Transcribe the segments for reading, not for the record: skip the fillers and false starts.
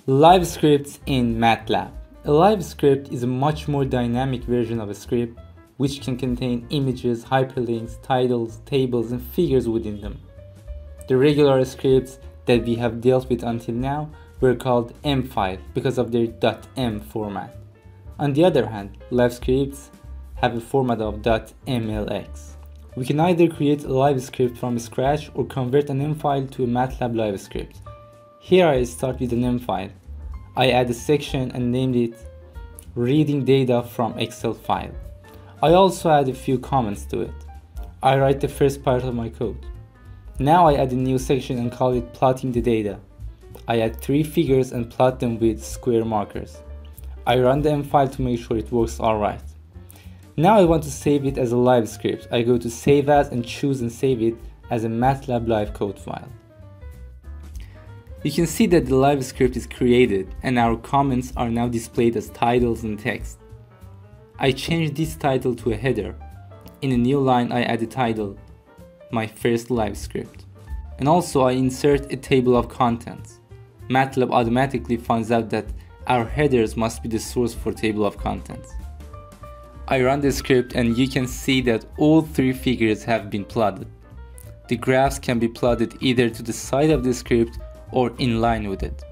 Live scripts in MATLAB. A live script is a much more dynamic version of a script which can contain images, hyperlinks, titles, tables, and figures within them. The regular scripts that we have dealt with until now were called M5 because of their .m format. On the other hand, live scripts have a format of .mlx. We can either create a live script from scratch or convert an M file to a MATLAB live script. Here I start with an M file. I add a section and named it Reading Data from Excel File. I also add a few comments to it. I write the first part of my code. Now I add a new section and call it Plotting the Data. I add 3 figures and plot them with square markers. I run the M file to make sure it works alright. Now I want to save it as a live script. I go to Save As and choose and save it as a MATLAB live code file. You can see that the live script is created and our comments are now displayed as titles and text. I change this title to a header. In a new line I add a title, my first live script. And also I insert a table of contents. MATLAB automatically finds out that our headers must be the source for table of contents. I run the script and you can see that all 3 figures have been plotted. The graphs can be plotted either to the side of the script or in line with it.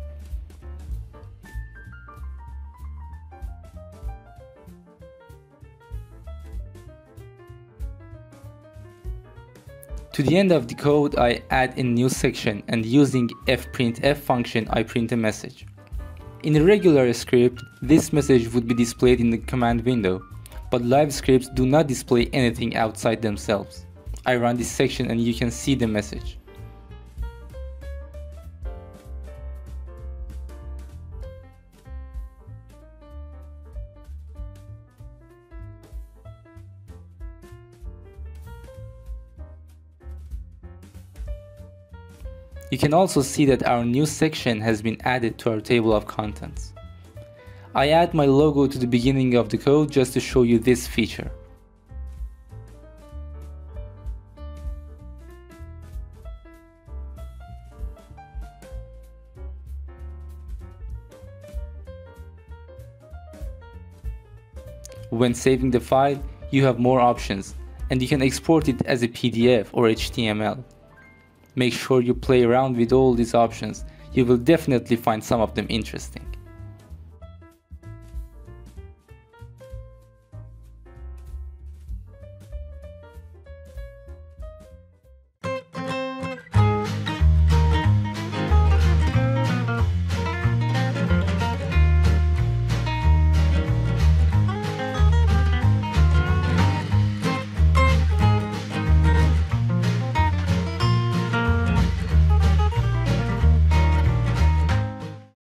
To the end of the code, I add a new section and using fprintf function, I print a message. In a regular script, this message would be displayed in the command window, but live scripts do not display anything outside themselves. I run this section and you can see the message. You can also see that our new section has been added to our table of contents. I add my logo to the beginning of the code just to show you this feature. When saving the file, you have more options and you can export it as a PDF or HTML. Make sure you play around with all these options. You will definitely find some of them interesting.